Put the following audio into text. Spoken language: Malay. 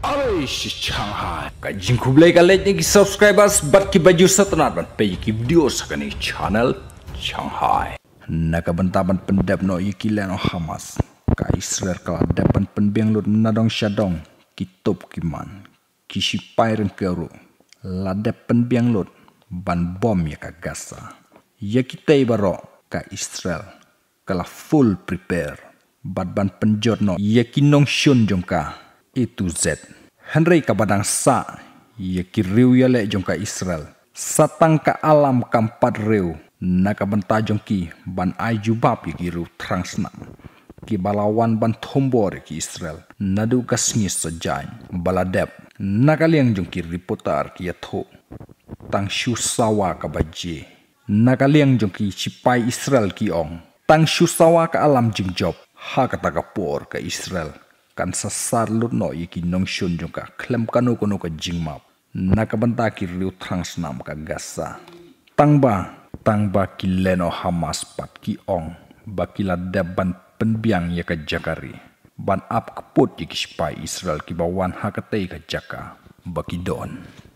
Aray si Shanghai. Kajing kublay kalit ni subscribers bat ki baju satang ban pay ki video sa kani channel Shanghai. Nakabantaban pendep no ikilan o Hamas. Ka Israel kala depan penbiang lut nadong syadong ki top ki man. Ki shipai ren keru. La depan biang lut ban bom ya ka Gaza. Ya kita ibaro ka Israel kala full prepare. Bat ban penjot no ya kinong syun jongka. Itu Z. Henry kabadang sa. Ia ki riew ya le jong ka Israel. Satang ka alam kampat riew. Nakabenta jong ki ban ai jubab ki riew transnam. Ki balawan ban tombor ki Israel. Nadu kasngis sajay. Baladep. Nakaliang jong ki reporter ki yatho. Tang shu sawa ka baje. Nakaliang jong ki shipai Israel ki ong. Tang shu sawa ka alam jing job. Ha kata kapor ka Israel. Kan sasar lut no iki nong syun jong ka klem kanu ka jingmap nakabanta ki riew transnam ka Gaza tangba ki leno Hamas pat ki ong bakila deban penbiang ya ka jakari ban ap kaput ki shipai Israel ki bawan hakatei ka jaka baki don.